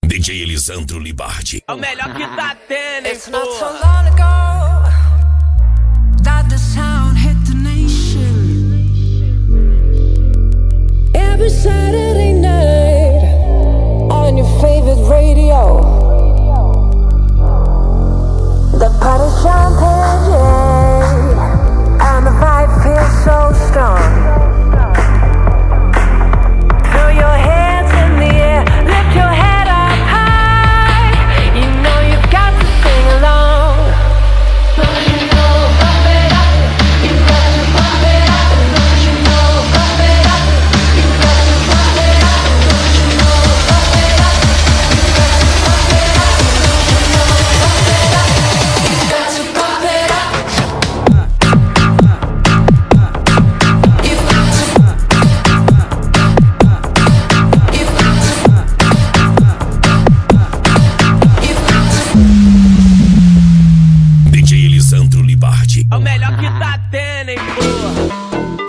DJ Elisandro Libardi. É o melhor que tá tendo, hein, It's not so long ago that the sound hit the nation. Every Saturday night on your favorite radio, the party's jumping, yeah, and the vibe feels so strong. Throw your hands in the air, lift your head up high. You know you've got to sing along. Don't you know, pump it up. You've got to pump it up. Don't you know, pump it up. You've got to pump it up. Don't you know, pump it up. You've got to pump it up. Don't you know, pump it up. You've got to pump it up. DJ Elisandro Libardi. É o melhor que tá tendo, hein, porra.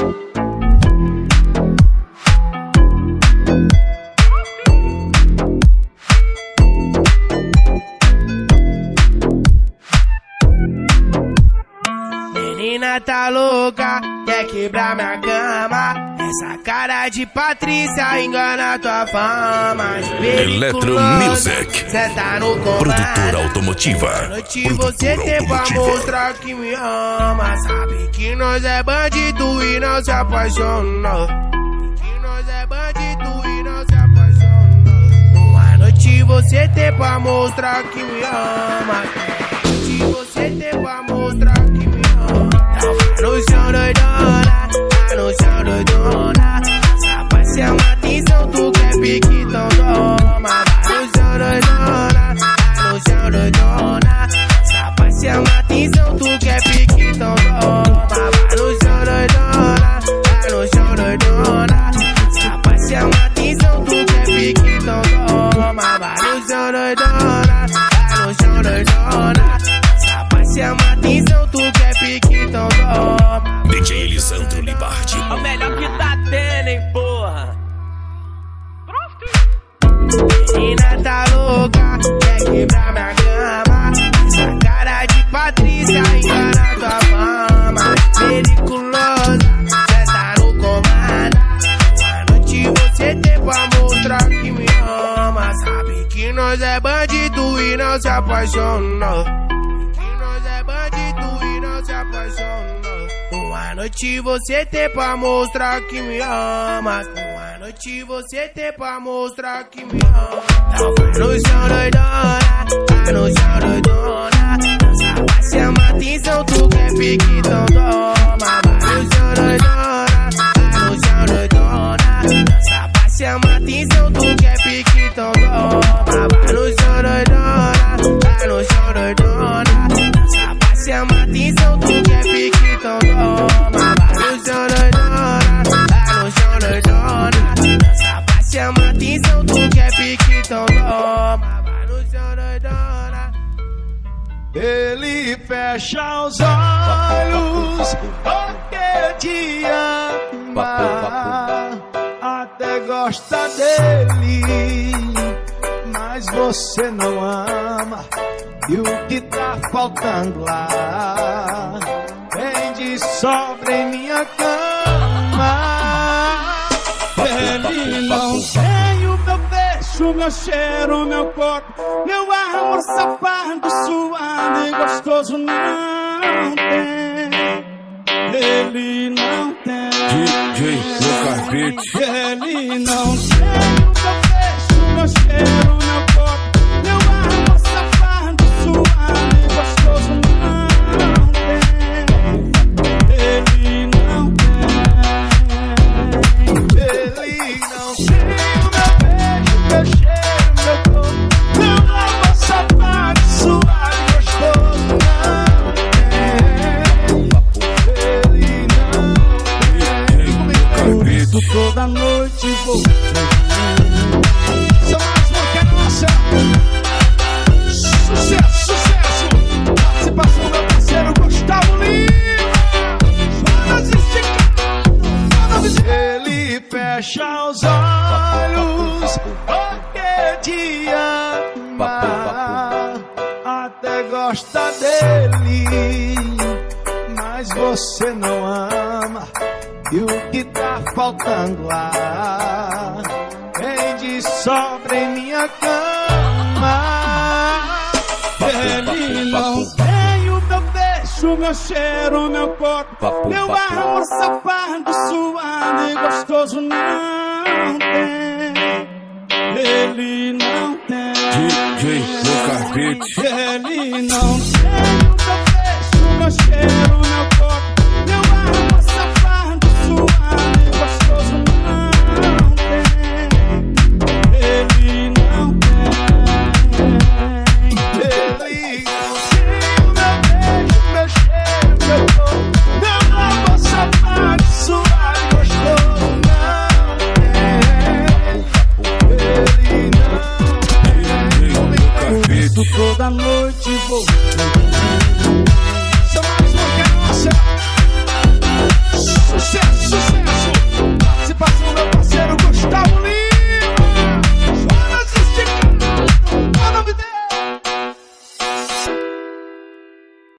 Menina tá louca, quer quebrar minha cama. Essa cara de Patrícia engana tua fama. Electro Music. Cê tá no comando. Produtora automotiva. À noite você tem pra mostrar que me ama. Sabe que nós é bandido e não se apaixona. Que nós é bandido e não se apaixona. À noite você tem pra mostrar que me ama. À noite você tem pra mostrar que me ama. Tá no chão doidona, tá no chão doidona. Essa vai ser uma atenção, tu quer pique, então toma. Tá no chão doidona, tá no chão doidona. Essa vai ser uma atenção, tu quer pique, então toma. Tá no chão doidona, tá no chão doidona. Essa vai ser uma atenção, tu quer pique, então toma. Tá no chão doidona, tá no chão doidona. Essa vai ser uma atenção, tu quer pique, então toma. DJ Elisandro Libardi. É o melhor que tá tendo, hein, porra. Menina tá louca, quer quebrar minha cama. Essa cara de Patrícia engana tua fama. Periculosa, cê tá no comando. À noite você tem pra mostrar que me ama. Sabe que nós é bandido e não se apaixona. Que nós é bandido e não se apaixona. À noite você tem pra mostrar que me ama. À noite você tem pra mostrar que me ama. Tá no chão doidona, tá no chão doidona. Dança vai ser uma atenção, tu quer pique, então toma. Tá no chão doidona, tá no chão doidona. Dança vai ser uma atenção, tu quer pique, então toma. Tá no chão doidona, tá no chão doidona. Dança vai ser uma atenção, tu quer pique, então toma. Tá no chão doidona, tá no chão doidona. Dança vai ser uma atenção, tu quer pique, então toma. Tá no chão doidona. Ele fecha os olhos porque te ama, até gosta dele, mas você não ama. E o que tá faltando lá vem de sobra em minha cama. Ele não tem o meu beijo, meu cheiro, meu corpo, meu amor safado, suado e gostoso. Não tem, ele não tem. DJ Lucrativos. Ele não tem o meu beijo, meu cheiro, meu corpo, meu amor safado, suado e gostoso. Não tem, ele não tem. Ele não tem o meu beijo, meu cheiro, meu corpo, meu amor safado, suado e gostoso. Não tem, ele não tem. Por isso toda noite vou gosta dele, mas você não ama. E o que tá faltando lá vem de sobra em minha cama. Ele não tem o meu beijo, meu cheiro, meu corpo, meu amor safado, suado e gostoso. Não tem. Ele não tem. DJ no carpete. Ele não tem o meu beijo, meu cheiro, meu corpo, meu amor safado, suado e gostoso. Não tem. Ele não tem. Ele tem o meu beijo, meu cheiro, meu corpo, meu amor safado, suado e gostoso. Toda noite vou. Só mais uma que é nossa. Sucesso.